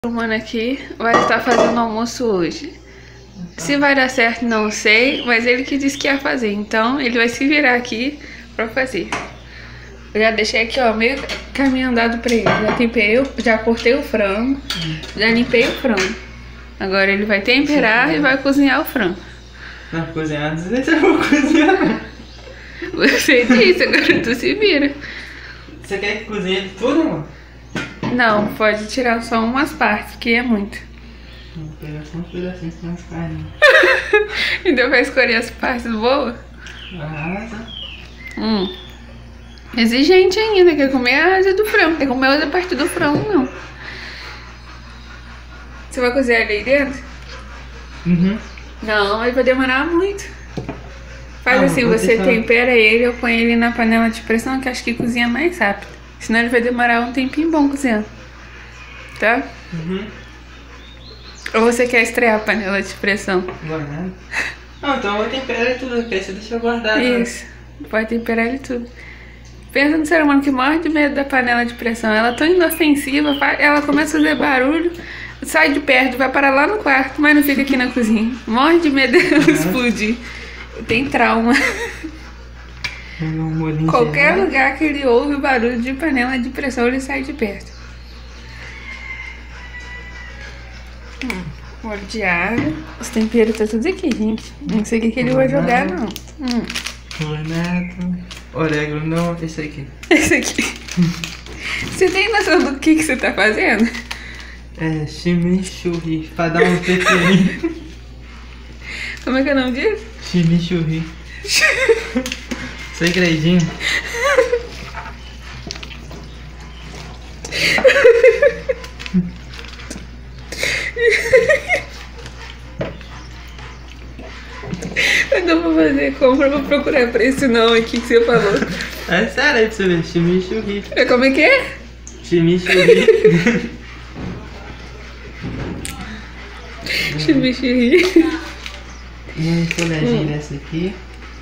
O mano aqui vai estar fazendo almoço hoje. Se vai dar certo, não sei, mas ele que disse que ia fazer, então ele vai se virar aqui pra fazer. Eu já deixei aqui, ó, meio caminho andado pra ele. Já temperei, já cortei o frango, já limpei o frango. Agora ele vai temperar e vai cozinhar o frango. Não, cozinhar, não sei se eu vou cozinhar. Você disse, agora tu se vira. Você quer que cozinhe tudo, mano? Não, pode tirar só umas partes, que é muito. Vou pegar só um pedacinho com as carnes. Então vai escolher as partes boas? Arrasa. Exigente ainda, quer comer a asa do frango, quer comer a outra parte do frango, não. Você vai cozinhar ele aí dentro? Uhum. Não, aí vai demorar muito. Faz Ah, assim, vou você deixar. tempera ele, eu ponho ele na panela de pressão, que acho que cozinha mais rápido. Senão ele vai demorar um tempinho bom cozinhando. Tá? Uhum. Ou você quer estrear a panela de pressão? Guardado. Não, então eu vou temperar tudo, porque aí você deixa guardado. Né? Isso. Pode temperar ele tudo. Pensa no ser humano que morre de medo da panela de pressão. Ela é tão inofensiva, ela começa a fazer barulho, sai de perto, vai para lá no quarto, mas não fica aqui na cozinha. Morre de medo dela explodir. Tem trauma. Um molhinho Qualquer de lugar que ele ouve o barulho de panela de pressão, ele sai de perto. Molho de alho. Os temperos tá tudo aqui, gente. Não sei o que ele vai jogar, não. Renato. Orégano, não, esse aqui. Esse aqui. Você tem noção do que você tá fazendo? É chimichurri, pra dar um temperinho. Como é que é o nome disso? Chimichurri. Segredinho. Eu não vou fazer compra, vou procurar preço não aqui que você falou. É sério aí pra você ver, chimichurri. É, como é que é? Chimichurri. Chimichurri. Uma colherzinha dessa aqui.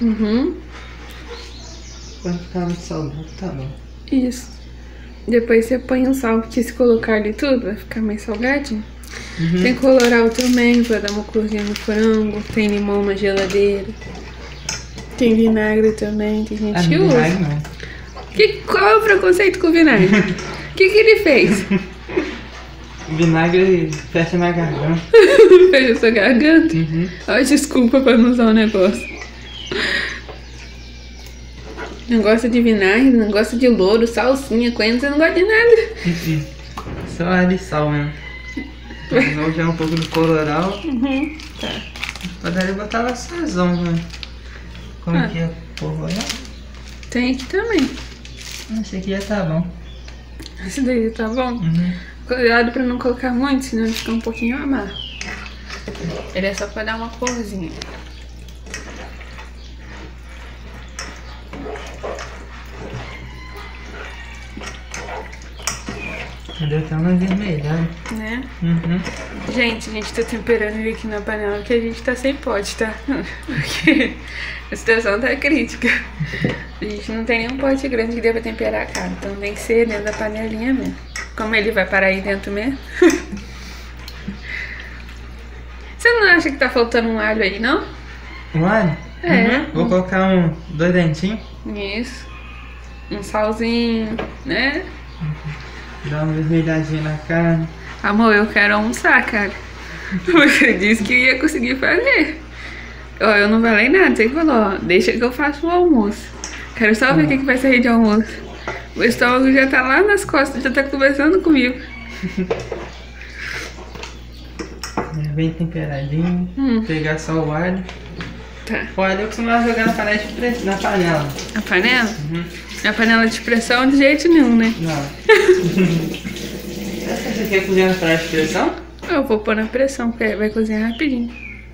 Quando ficar muito salgado, tá bom. Isso. Depois você põe um sal, porque se colocar ali tudo, vai ficar mais salgadinho. Tem colorau também, pra dar uma corzinha no frango. Tem limão na geladeira. Tem vinagre também, tem gente que usa. Vinagre não. Qual é o preconceito com vinagre? O que ele fez? Vinagre fecha na garganta. Fecha sua garganta? Ai, desculpa pra não usar o negócio. Não gosta de vinagre, não gosta de louro, salsinha, coentro, você não gosta de nada. Só alho e sal mesmo. Vamos já um pouco do colorau. Tá. Poderia botar lá sazão, né? Como é que é? Colorau? Tem aqui também. Esse aqui já tá bom. Esse daí tá bom? Cuidado pra não colocar muito, senão ele fica um pouquinho amargo. Ele é só pra dar uma corzinha. Deu até uma vermelhada. Né? Gente, a gente tá temperando ele aqui na panela porque a gente tá sem pote, tá? Porque a situação tá crítica. A gente não tem nenhum pote grande que dê pra temperar a carne, então tem que ser dentro da panelinha mesmo. Como ele vai parar aí dentro mesmo. Você não acha que tá faltando um alho aí, não? Um alho? É. Vou colocar 2 dentinhos. Isso. Um salzinho, né? Dar uma vermelhadinha na carne. Amor, eu quero almoçar, cara. Você disse que ia conseguir fazer. Ó, eu não falei nada, você falou, ó, deixa que eu faço o almoço. Quero só ver o que vai sair de almoço. O estômago já tá lá nas costas, já tá conversando comigo. Bem temperadinho. Pegar só o alho. Tá. O alho eu costumava jogar na panela. A panela? A panela de pressão de jeito nenhum, né? Não. Você quer cozinhar na panela de pressão? Eu vou pôr na pressão, porque vai cozinhar rapidinho.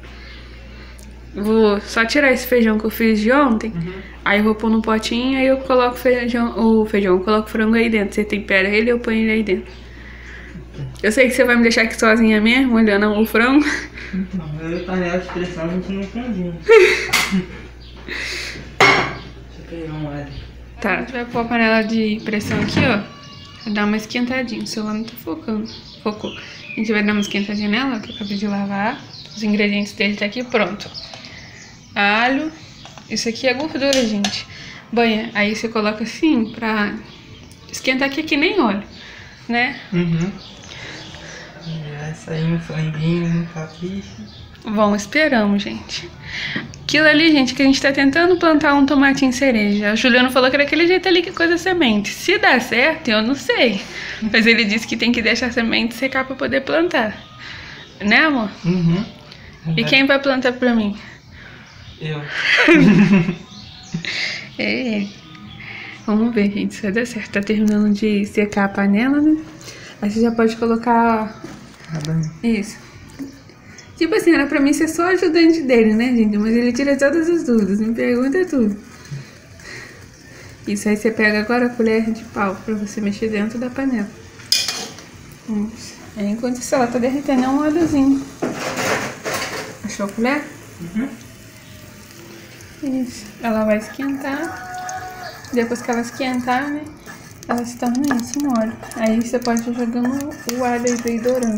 Vou só tirar esse feijão que eu fiz de ontem. Aí eu vou pôr no potinho, aí eu coloco eu coloco o frango aí dentro. Você tempera ele e eu ponho ele aí dentro. Eu sei que você vai me deixar aqui sozinha mesmo, olhando o frango. Não, eu e panela de pressão a gente não combina. Deixa eu pegar um alho. Tá, a gente vai pôr a panela de pressão aqui, ó. Pra dar uma esquentadinha. O celular não tá focando. Focou. A gente vai dar uma esquentadinha nela, que eu acabei de lavar. Os ingredientes dele tá aqui pronto. Alho. Isso aqui é gordura, gente. Banha. Aí você coloca assim pra esquentar aqui que nem óleo, né? Uhum. Vai sair um franguinho, um capricho. Bom, esperamos, gente. Aquilo ali, gente, que a gente tá tentando plantar um tomatinho cereja. O Juliano falou que era aquele jeito ali que coisa semente. Se dá certo, eu não sei. Mas ele disse que tem que deixar a semente secar pra poder plantar. Né, amor? Uhum. E quem vai plantar pra mim? Eu. É ele. Vamos ver, gente, se vai dar certo. Tá terminando de secar a panela, né? Aí você já pode colocar... Isso. Tipo assim, era pra mim ser só ajudante dele, né, gente? Mas ele tira todas as dúvidas, me pergunta tudo. Isso, aí você pega agora a colher de pau pra você mexer dentro da panela. Isso. Aí enquanto isso ela tá derretendo, é um óleozinho. Achou a colher? Uhum. Isso. Ela vai esquentar. Depois que ela esquentar, né, ela se torna isso, um óleo. Aí você pode ir jogando o alho aí pra ir dourando.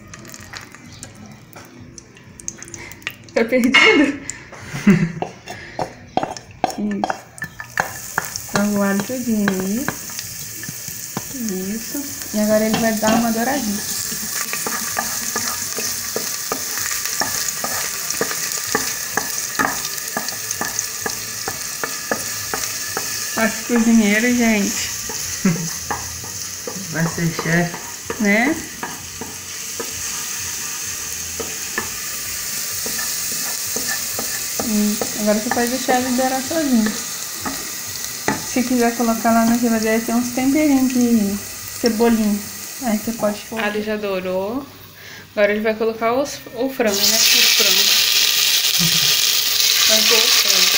Tá perdido? Isso. Então, o alho todinho. Isso. E agora ele vai dar uma douradinha. Nossa, cozinheiro, gente. Vai ser chefe. Né? Agora você pode deixar ele dourar sozinho. Se quiser colocar lá na geladeira, tem uns temperinhos de cebolinha. Aí você pode pôr. Alho já dourou. Agora ele vai colocar o frango, né? Os frangos. Vai pôr o frango.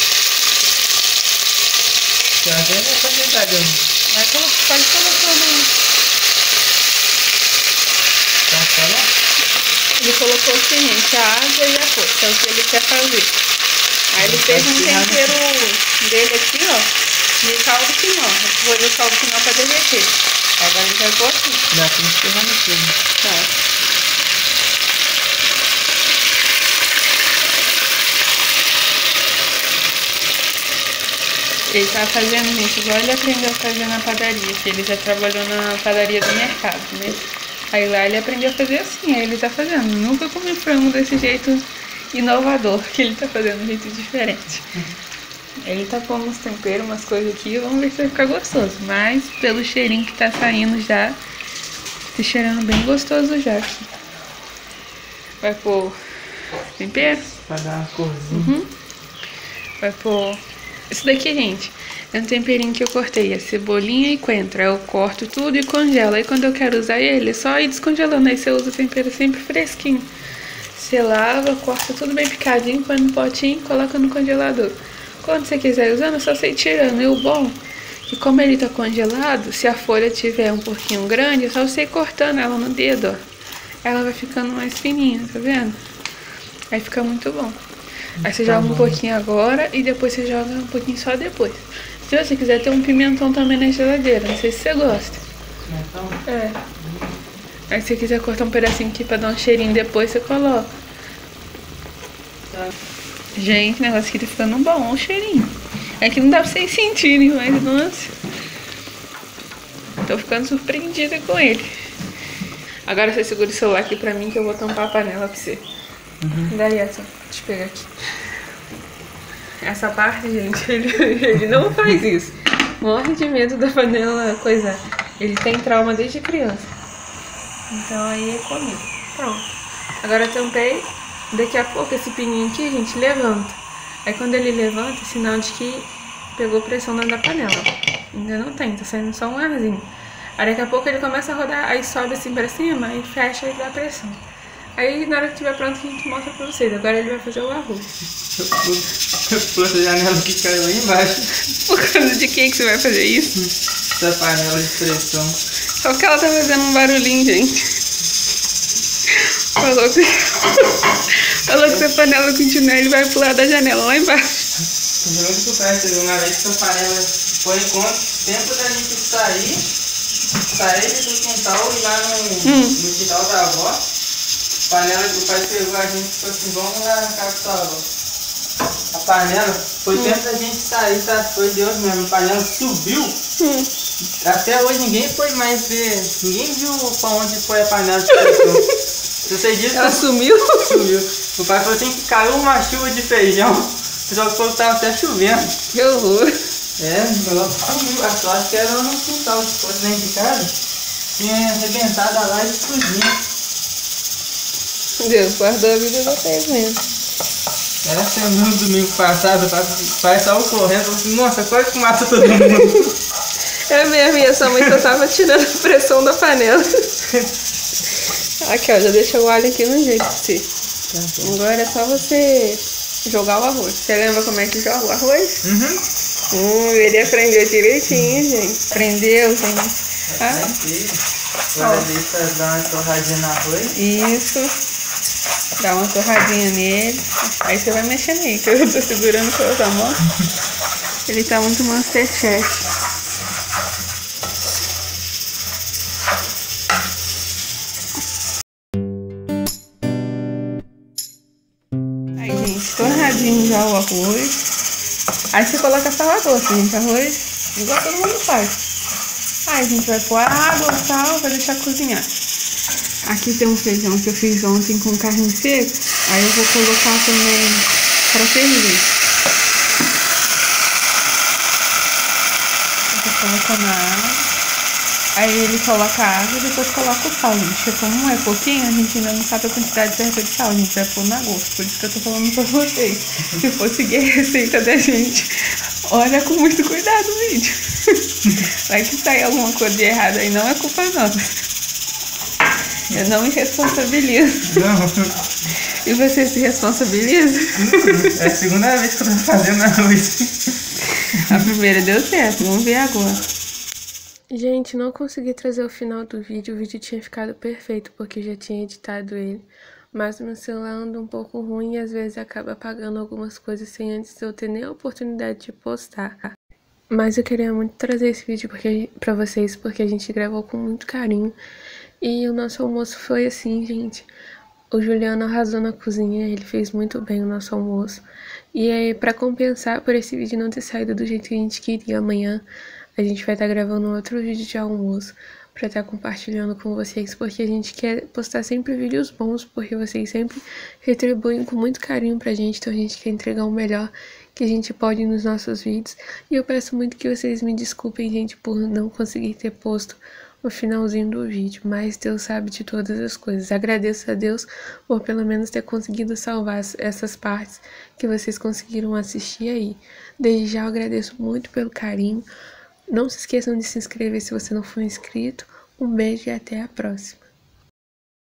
Já vem nessa quantidade, amor. Pode colocar no... Tá falando? Ele colocou o seguinte, a água e a força, é o que ele quer fazer. Aí ele fez um tempero dele aqui, ó, de caldo quinó. Vou ver o caldo quinó pra derreter. Agora a gente vai pôr aqui. Dá pra encerrar no fogo. Tá. Ele tá fazendo, gente, igual ele aprendeu a fazer na padaria, que ele já trabalhou na padaria do mercado, né? Aí lá ele aprendeu a fazer assim, aí ele tá fazendo. Nunca comi frango desse jeito inovador, que ele tá fazendo de um jeito diferente. Ele tá pondo uns temperos, umas coisas aqui, vamos ver se vai ficar gostoso. Mas pelo cheirinho que tá saindo já, tá cheirando bem gostoso já aqui. Vai pôr tempero? Pra dar uma corzinha. Uhum. Vai pôr... Esse daqui, gente, é um temperinho que eu cortei, é cebolinha e coentro. Eu corto tudo e congelo. Aí quando eu quero usar ele, é só ir descongelando. Aí você usa o tempero sempre fresquinho. Você lava, corta tudo bem picadinho, põe no potinho e coloca no congelador. Quando você quiser ir usando, é só você ir tirando. E o bom é que como ele tá congelado, se a folha tiver um pouquinho grande, é só você ir cortando ela no dedo, ó. Ela vai ficando mais fininha, tá vendo? Aí fica muito bom. Aí você joga um pouquinho agora e depois você joga um pouquinho só depois. Se você quiser ter um pimentão também na geladeira, não sei se você gosta. Pimentão? É. Aí se você quiser cortar um pedacinho aqui pra dar um cheirinho depois, você coloca. Gente, o negócio aqui tá ficando bom, olha o cheirinho. É que não dá pra vocês sentirem, mas nossa. Tô ficando surpreendida com ele. Agora você segura o celular aqui pra mim que eu vou tampar a panela pra você. Uhum. Daí essa, deixa eu pegar aqui. Essa parte, gente, ele não faz isso. Morre de medo da panela coisar. Ele tem trauma desde criança. Então aí é comigo. Pronto. Agora eu tampei. Daqui a pouco esse pininho aqui, gente, levanta. Aí quando ele levanta, é sinal de que pegou pressão dentro da panela. Ainda não tem, tá saindo só um arzinho. Aí daqui a pouco ele começa a rodar, aí sobe assim pra cima, aí fecha e dá pressão. Aí na hora que estiver pronto a gente mostra pra vocês. Agora ele vai fazer o arroz. Eu pus a janela que caiu aí embaixo. Por causa de que você vai fazer isso? Essa panela de pressão. Só que ela tá fazendo um barulhinho, gente. Falou que se a panela continuar, ele vai pular da janela lá embaixo. Muito que presta uma vez que a panela foi enquanto tempo da gente sair, Saí do quintal e lá no quintal da avó, panela que o pai pegou a gente e falou assim, vamos lá na casa da avó. A panela foi tempo da gente sair, tá? Foi Deus mesmo, a panela subiu. Até hoje ninguém foi mais ver, ninguém viu pra onde foi a panela que cresceu. Se você disse, ela sumiu? Sumiu. O pai falou assim que caiu uma chuva de feijão, só que falou que tava até chovendo. Que horror. A sorte que era no quintal, se fosse dentro de casa, tinha arrebentado a laje e explodindo. Deus guardou a vida de vocês mesmo. Essa no domingo passado, o pai saiu correndo e falou assim, nossa, quase que matou todo mundo. É mesmo, e a sua mãe só tava tirando a pressão da panela. Aqui, ó, já deixa o alho aqui no jeito de ser. Agora é só você jogar o arroz. Você lembra como é que joga o arroz? Ele aprendeu direitinho, gente. Aprendeu, gente. Agora deixa dar uma torradinha no arroz. Isso. Dá uma torradinha nele. Aí você vai mexendo aí, que eu tô segurando com a outra mão. Ele tá muito Masterchef. Aí, gente, torradinho já o arroz. Aí você coloca sal a gosto, gente. Arroz igual todo mundo faz. Aí a gente vai pôr água, sal, vai deixar cozinhar. Aqui tem um feijão que eu fiz ontem com carne seca. Aí eu vou colocar também para ferver. Eu vou colocar na água. Aí ele coloca a água e depois coloca o sal, gente. Porque como é pouquinho, a gente ainda não sabe a quantidade certa de sal. A gente vai pôr na gosto. Por isso que eu tô falando pra vocês. Se for seguir a receita da gente, olha com muito cuidado o vídeo. Vai que sair alguma coisa de errado aí, não é culpa nossa. Eu não me responsabilizo. Não. E você se responsabiliza? É a segunda vez que eu tô fazendo arroz. A primeira deu certo, vamos ver agora. Gente, não consegui trazer o final do vídeo. O vídeo tinha ficado perfeito porque já tinha editado ele. Mas meu celular anda um pouco ruim e às vezes acaba apagando algumas coisas sem antes eu ter nem a oportunidade de postar. Mas eu queria muito trazer esse vídeo pra vocês porque a gente gravou com muito carinho. E o nosso almoço foi assim, gente. O Juliano arrasou na cozinha, ele fez muito bem o nosso almoço. E aí, pra compensar por esse vídeo não ter saído do jeito que a gente queria, amanhã a gente vai estar gravando outro vídeo de almoço pra estar compartilhando com vocês, porque a gente quer postar sempre vídeos bons, porque vocês sempre retribuem com muito carinho pra gente, então a gente quer entregar o melhor que a gente pode nos nossos vídeos. E eu peço muito que vocês me desculpem, gente, por não conseguir ter posto o finalzinho do vídeo, mas Deus sabe de todas as coisas. Agradeço a Deus por pelo menos ter conseguido salvar essas partes que vocês conseguiram assistir aí. Desde já eu agradeço muito pelo carinho. Não se esqueçam de se inscrever se você não for inscrito. Um beijo e até a próxima.